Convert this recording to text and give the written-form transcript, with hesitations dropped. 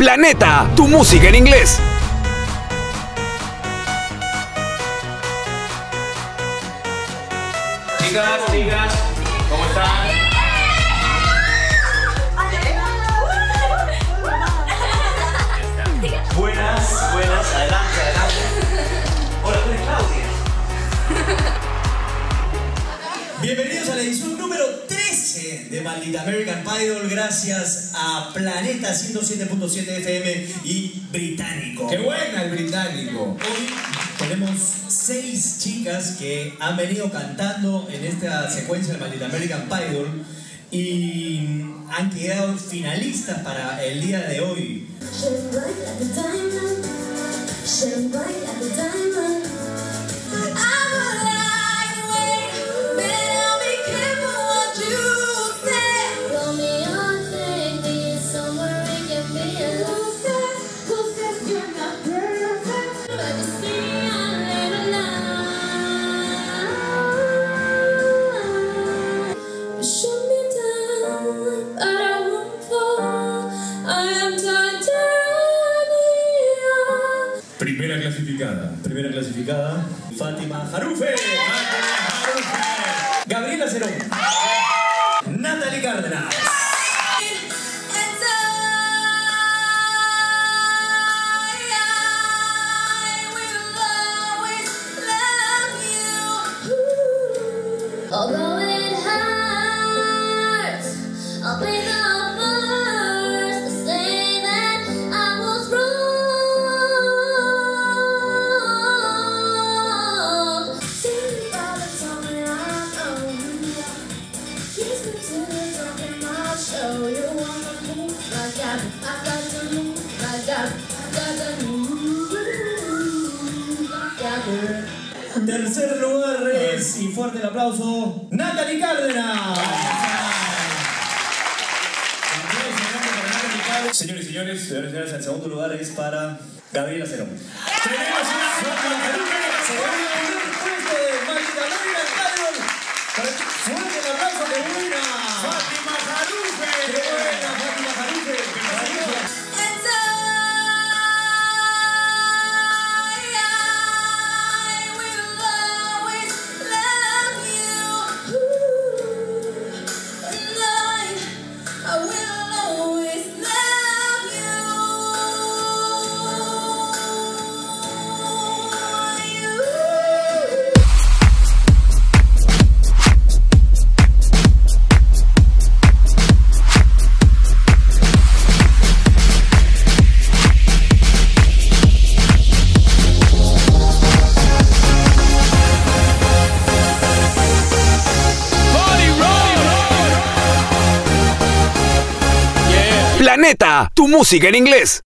Planeta, tu música en inglés. Chicas, ¿cómo están? Buenas, adelante. Hola, tú eres Claudia. Bienvenidos a la edición número 13 de Maldita American Idol, gracias a Planeta 107.7 FM y Británico. ¡Qué buena el Británico! Hoy tenemos 6 chicas que han venido cantando en esta secuencia de Maldita American Idol y han quedado finalistas para el día de hoy. Primera clasificada, Fátima Jarufe. Gabriela Cerón. Natalie Cárdenas. Although it hurts, I'll be the first to say that I was wrong. See by the time I know you kiss me to the top and I'll show you wanna move like that. I got to move like that. I got to move like that. Tercer lugar es, y fuerte el aplauso, Natalie Cárdenas. Señores y señores, el segundo lugar es para Gabriela Cerón. Tenemos una Fátima Jarufe, segundo puesto de Maldita American Idol. Fuerte el aplauso, que buena. Fátima Jarufe. Qué buena, Fátima Jarufe. Planeta, tu música en inglés.